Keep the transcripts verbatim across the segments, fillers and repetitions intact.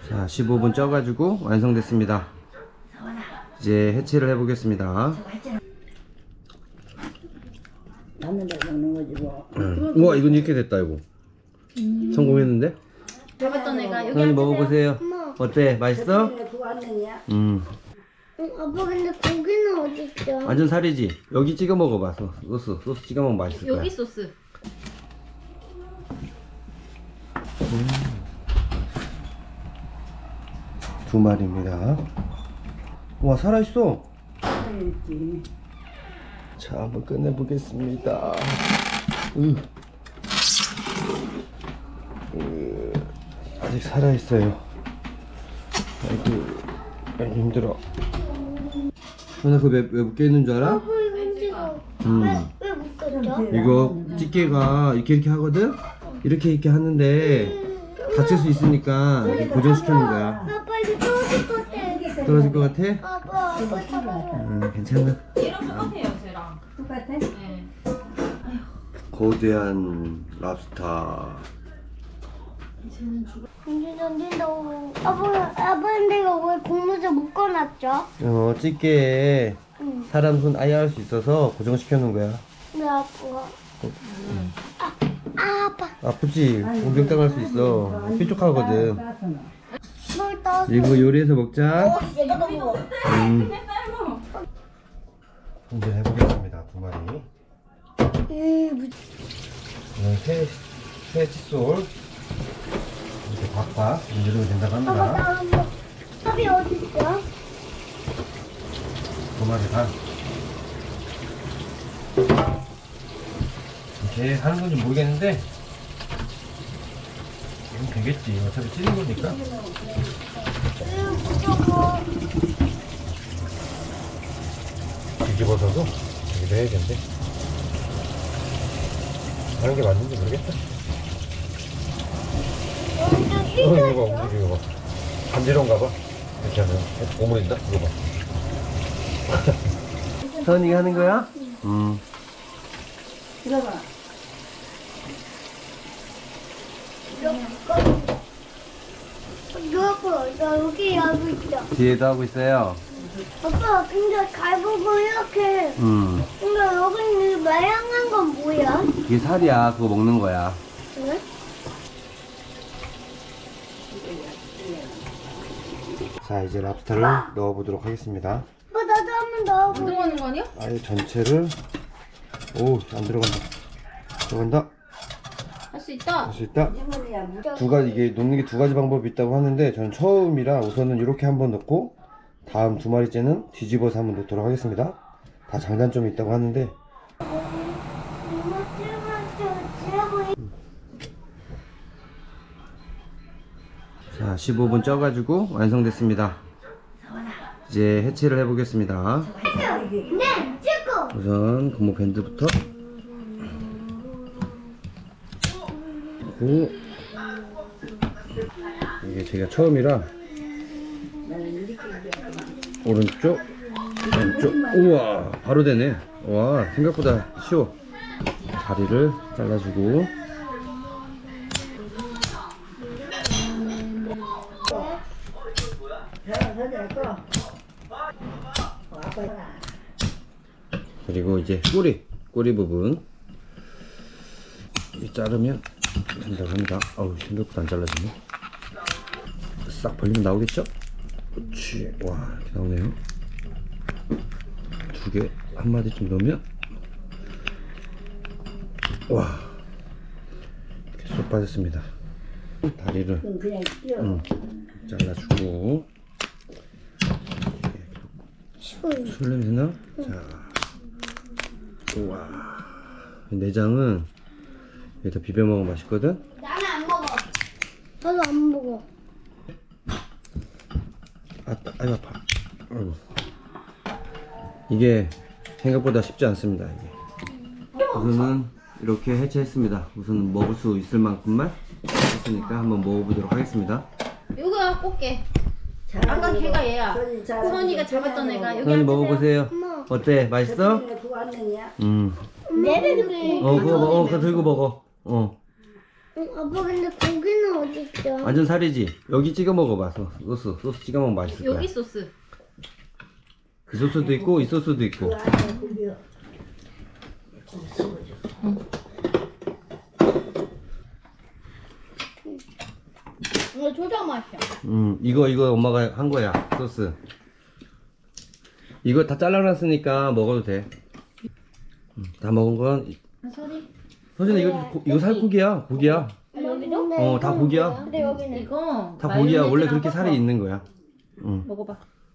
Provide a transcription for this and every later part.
자, 십오 분 쪄가지고 완성됐습니다. 이제 해체를 해보겠습니다. 먹는 거지 뭐. 응. 우와, 이건 이렇게 됐다. 이거 음. 성공했는데? 잡았던 애가 여기 선생님 먹어보세요. 엄마. 어때? 맛있어? 그거 안 내냐? 음. 응, 아빠 근데 고기는 어디 있어? 완전 살이지? 여기 찍어 먹어봐. 소- 소스 소스 찍어 먹으면 맛있을 거야. 여기 소스. 두 마리입니다. 와, 살아있어. 살아있지. 자, 한번 끝내보겠습니다. 으. 으. 아직 살아있어요. 아이고, 아이고 힘들어. 너네 그거 왜, 왜 묶여있는 줄 알아? 아빠 이거 찍어. 음. 왜 묶었죠? 이거 집게가 이렇게 이렇게 하거든? 이렇게 이렇게 하는데 다칠 수 있으니까 이렇게 고정시키는 거야. 아빠 이거 떨어질 것 같아. 떨어질 것 같아? 아빠 아빠 잡아줘. 응, 괜찮아. 얘랑 똑같아요, 쟤랑. 똑같아? 네. 거대한 랍스타. 근데 던진다고. 아빠 아빠 근데 이거 왜 고무줄 묶어놨죠? 어, 집게에 응. 사람 손 아예 할 수 있어서 고정시켜 놓은 거야. 왜 아빠가? 아, 아 아빠. 아프지? 공격당할 수 있어. 뾰족하거든. 뭘 떠서? 이거 요리해서 먹자. 얘가 너무. 음. 이제 해보겠습니다. 두 마리. 음, 이건 새, 새 칫솔. 이렇게 박박 누르면 된다고 아빠 합니다. 나 한번. 밥이 어디 있어? 두 마리 다. 이렇게 하는 건지 모르겠는데 이건 되겠지. 어차피 찌는 거니까. 음, 무서워. 뒤집어서도 여기도 해야겠는데. 하는 게 맞는지 모르겠다. 완전 어, 휘 이거 봐, 움직이고 봐. 간지러운가 봐. 이렇게 하면 고물인다. 이거 봐. 서은이가 하는 거야? 음. 들어봐. 누가 나 여기 하고 있어. 뒤에도 하고 있어요. 아빠 근데 갈보고 이렇게. 음. 근데 여기 있는 말랑한 건 뭐야? 이게 살이야. 그거 먹는 거야. 응? 자, 이제 랍스타를 넣어보도록 하겠습니다. 아빠 나도 한번 넣어볼래. 들어가는 거 아니야? 아예 전체를. 오, 안 들어간다. 들어간다. 할 수 있다. 할 수 있다. 이모니야 물. 두 가지, 이게 놓는 게 두 가지 방법이 있다고 하는데 저는 처음이라 우선은 이렇게 한번 넣고 다음 두 마리째는 뒤집어서 한번 넣도록 하겠습니다. 다 장단점이 있다고 하는데. 자, 십오 분 쪄가지고 완성됐습니다. 이제 해체를 해보겠습니다. 네, 찍고. 우선 고무 밴드부터 하고, 이게 제가 처음이라 오른쪽 왼쪽. 우와, 바로 되네. 와, 생각보다 쉬워. 다리를 잘라주고, 그리고 이제 꼬리 꼬리 부분 이 자르면 된다고 합니다. 어우, 생각보다 안 잘라지네. 싹 벌리면 나오겠죠? 그렇지. 와, 이렇게 나오네요. 두 개 한 마디쯤 넣으면, 와, 이렇게 쏙 빠졌습니다. 다리를 그냥 끼워. 음, 잘라주고. 술 냄새나? 자, 우와, 이 내장은 여기다 비벼 먹으면 맛있거든. 나는 안 먹어. 나도 안 먹어. 아따, 아유 아파. 아이고. 이게 생각보다 쉽지 않습니다. 이게. 우선은 이렇게 해체했습니다. 우선 먹을 수 있을 만큼만 했으니까 한번 먹어보도록 하겠습니다. 이거야 꽃게. 아까 걔가 얘야. 선이가 잡았던 애가 여기 선생님 앉으세요. 먹어보세요. 엄마. 어때? 맛있어? 그거 안 내냐? 음. 내내 그래. 어, 그거 먹어. 그거 들고 먹어. 어. 응, 아빠 근데 고기는 어디 있죠? 완전 살이지. 여기 찍어 먹어봐. 소- 소스 소스 찍어 먹으면 맛있을 거야. 여기 소스. 그 소스도 있고 이 소스도 있고. 그 안에 고기요. 좀 씹어줘. 이거 조장 맛이야. 음 이거 이거 엄마가 한 거야 소스. 이거 다 잘라놨으니까 먹어도 돼. 음, 다 먹은 건 소리. 서진아 이거 고, 이거 살코기야 고기야. 여기도? 어 다 고기야. 근데 여기는 이거 다 고기야. 원래 마요네즈랑 그렇게 살이 섞어. 있는 거야. 응. 먹어봐.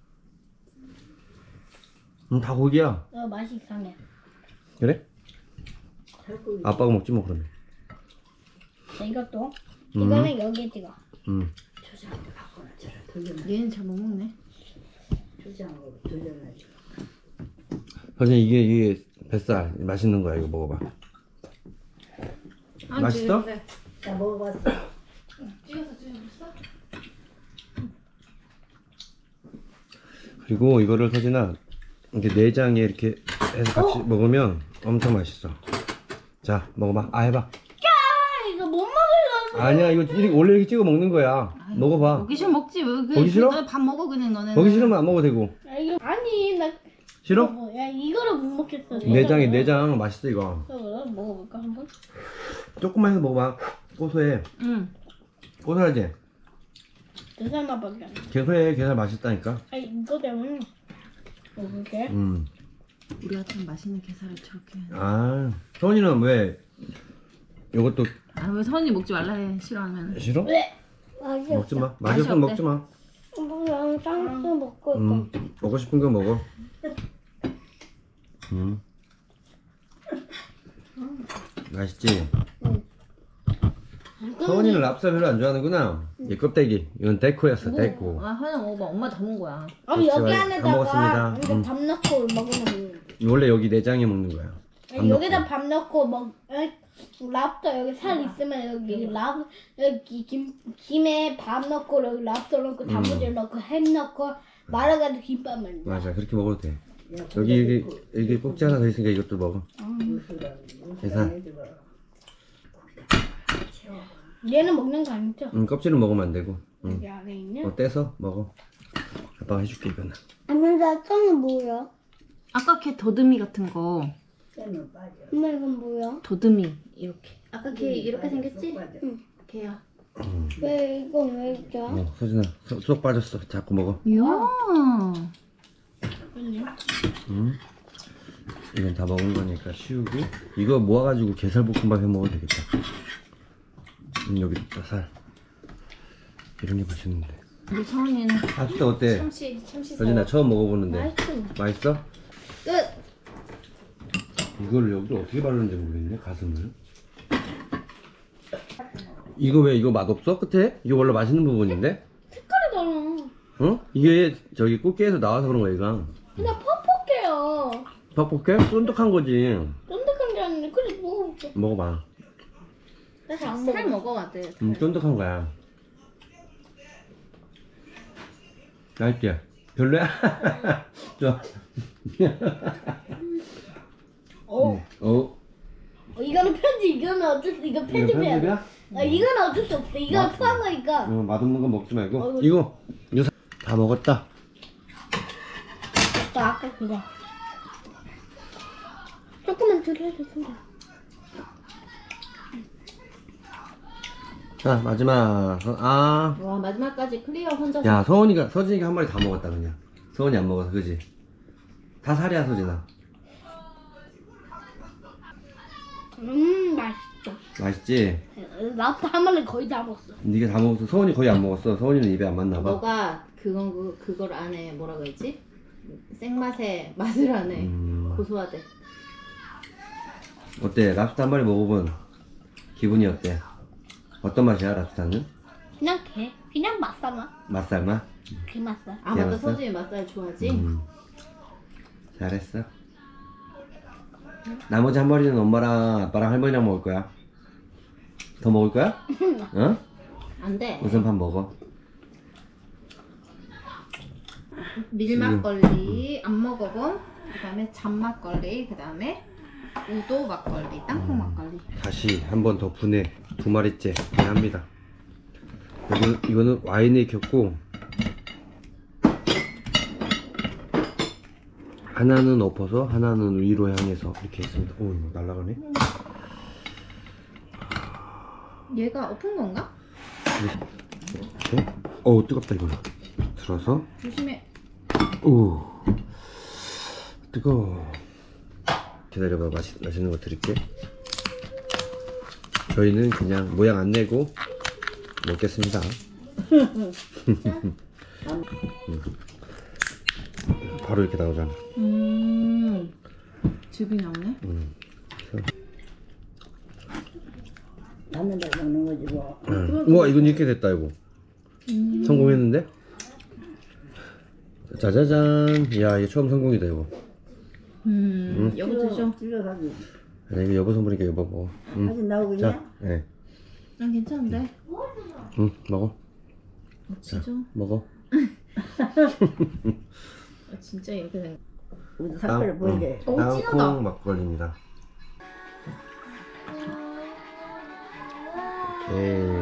음, 다 고기야. 어, 맛이 이상해. 그래? 살코기. 아빠가 먹지 뭐 그러면. 자, 이것도. 음. 이거는 여기에 찍어. 음. 초장을 바꿔놨잖아. 돌려놔. 얘는 잘 못 먹네. 초장으로 돌려놔줘. 서진아 이게 이게 뱃살 맛있는 거야. 이거 먹어봐. 아, 맛있어? 그래. 나 먹어봤어. 찍어서 찍어봤어? 그리고 이거를 서진아 이렇게 내장에 이렇게 해서 같이 먹으면 엄청 맛있어. 자 먹어봐. 아 해봐. 이거 못 먹으려고. 아니야 이거 이렇게 원래 이렇게 찍어 먹는 거야. 먹어봐. 먹기 싫으면 먹지. 왜 그래? 먹기 싫어? 너네 밥 먹어 그냥 너네는. 먹기 싫으면 안 먹어도 되고. 야, 이거 아니 나 싫어? 뭐, 야 이거를 못 먹겠어. 내장이 내장 맛있어 이거. 이거 먹어볼까 한번? 조금만 해서 먹어봐. 고소해. 응. 고소하지? 게살 맛밖에 안 나. 게소해. 게살 맛있다니까. 아니 이거 때문에 먹을게. 음. 우리가 참 맛있는 게살을 저렇게. 아 서원이는 왜 이것도 아왜 선이 먹지 말라 해 싫어하면. 싫어? 왜? 맛이 먹지 마. 맛이 맛이 없으면 어때? 먹지 마. 그냥 쌍수 먹고 음. 먹고 싶은 거 먹어. 음. 맛있지? 서원이는 랍스터 별로 안 좋아하는구나. 이 껍데기. 이건 데코였어. 데코. 아 하나 먹어봐. 엄마 다 먹은 거야. 아 그렇지, 여기 다 안에다가 먹었습니다. 이거 음. 밥 넣고 먹으면 원래 여기 내장에 먹는 거야. 밥 아니, 여기다 넣고. 밥 넣고 먹 에? 랍스터 여기 살 있으면 여기 랍 여기 김 김에 밥 넣고 여기 랍스터 넣고 단무지 넣고 햄 넣고 말아가지고 김밥 만들. 맞아. 그렇게 먹어도 돼. 야, 여기 여기 여기 꼭지 하나 더 있으니까 이것도 먹어. 무수랑 계산. 무수랑 해줘봐. 얘는 먹는 거 아니죠? 음, 껍질은 먹으면 안 되고. 음. 여기 안에 있는. 어, 떼서 먹어. 아빠가 해줄게 이거는. 아니 나처는 뭐야? 아까 걔 더듬이 같은 거. 떼면 빠져. 엄마 이건 뭐야? 더듬이 이렇게. 아까 걔 이렇게 생겼지? 쏙 빠져. 걔야. 왜 이건 왜 있죠? 어, 서진아 쏙, 쏙 빠졌어. 자꾸 먹어. 이야. 음. 이건 다 먹은 거니까 치우고 이거 모아가지고 게살볶음밥 해 먹어도 되겠다. 음, 여기 있다 살. 이런 게 맛있는데. 우리 서은이는 랍스터 어때? 참치 참치 서진아 처음 먹어보는데. 맛있어. 맛있어? 끝. 이걸 여기를 어떻게 바르는지 모르겠네. 가슴을. 이거 왜 이거 맛없어? 끝에? 이거 원래 맛있는 부분인데? 색깔이 달라. 어? 이게 저기 꽃게에서 나와서 그런 거야 이거. 근데 퍽퍽해요. 퍽퍽해? 쫀득한 거지. 쫀득한 게 아니라 그래 먹어볼게. 먹어봐. 나잘안 살 먹어. 먹어야 돼. 음, 쫀득한 거야. 맛있지? 별로야? 좋아. 어. 음, 어? 어, 이거는 편집. 이거는 어쩔 수. 이거 이거 편집해야 돼. 편집이야? 아, 이건 어쩔 수 없어. 이거 맞아. 포함 거니까. 어, 맛없는 거 먹지 말고. 어, 이거, 이거 사- 다 먹었다. 나 아까 그거. 조금만 들려주세요. 자, 마지막. 서- 아. 와 마지막까지 클리어 혼자서. 야, 서원이가, 서진이가 한 마리 다 먹었다, 그냥. 서원이 안 먹어서, 그지? 다 살이야, 서진아. 음, 맛있어. 맛있지? 나도 한 마리 거의 다 먹었어. 니가 다 먹었어. 서원이 거의 안 먹었어. 서원이는 입에 안 맞나 봐. 너가 그건 그 그걸 안 해. 뭐라고 했지? 생맛에 맛을 안 해. 음. 고소하대. 어때? 랍스터 한 마리 먹어본 기분이 어때? 어떤 맛이야, 랍스터는? 그냥 개. 그냥 맛살만. 맛살맛? 그 맛살. 아 맞다. 맛살? 서준이 맛살 좋아하지? 음. 잘했어. 나머지 한 마리는 엄마랑 아빠랑 할머니랑 먹을 거야. 더 먹을 거야? 어? 안 돼. 우선 밥 먹어. 밀막걸리 안 먹어본. 그다음에 잔막걸리. 그다음에 우도 막걸리, 땅콩 막걸리. 다시 한 번 더 분해. 두 마리째 합니다. 이거는, 이거는 와인에 익혔고 하나는 엎어서 하나는 위로 향해서 이렇게 했습니다. 오 이거 날라가네. 얘가 엎은 건가? 이렇게. 어우 뜨겁다 이거. 들어서 조심해. 오 뜨거워. 기다려봐. 맛있, 맛있는 거 드릴게. 저희는 그냥 모양 안 내고 먹겠습니다. 음. 바로 이렇게 나오잖아. 음. 즙이 나오네. 음. 남는 데 먹는 거지 뭐. 음. 우와 이건 이렇게 됐다 이거. 음. 성공했는데? 짜자잔. 야 이게 처음 성공이다 이거. 음. 여보 드셔. 들어가기. 아니 이거 여보 선물이니까 여보 먹어. 응. 아직 나오고 자, 있냐? 예. 네. 난 괜찮은데. 응 먹어. 어, 진짜? 먹어. 아, 진짜 이렇게 된. 우리 색깔을 보이게. 오, 진하다. 땅콩 막걸리입니다. 오케이.